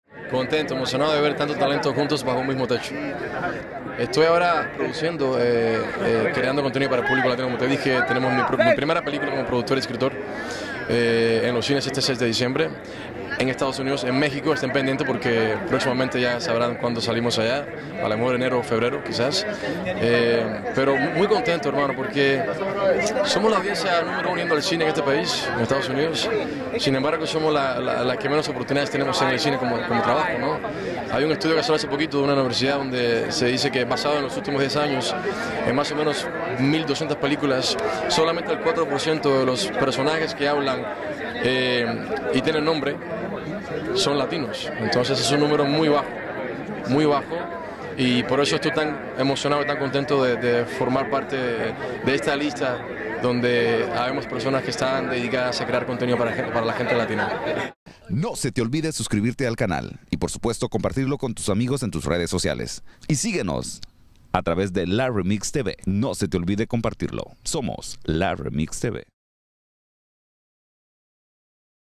Contento, emocionado de ver tanto talento juntos bajo un mismo techo. Estoy ahora produciendo, creando contenido para el público latino. Como te dije, tenemos mi primera película como productor y escritor en los cines este 6 de diciembre. En Estados Unidos, en México, estén pendientes porque próximamente ya sabrán cuándo salimos allá, a lo mejor enero o febrero quizás. Pero muy contento, hermano, porque somos la audiencia número uno yendo al cine en este país, en Estados Unidos. Sin embargo, somos la que menos oportunidades tenemos en el cine como trabajo, ¿no? Hay un estudio que salió hace poquito de una universidad donde se dice que basado en los últimos 10 años, en más o menos 1.200 películas, solamente el 4% de los personajes que hablan y tienen nombre son latinos. Entonces es un número muy bajo, y por eso estoy tan emocionado y tan contento de formar parte de esta lista donde habemos personas que están dedicadas a crear contenido para la gente latina. No se te olvide suscribirte al canal y por supuesto compartirlo con tus amigos en tus redes sociales. Y síguenos a través de La Remix TV. No se te olvide compartirlo. Somos La Remix TV.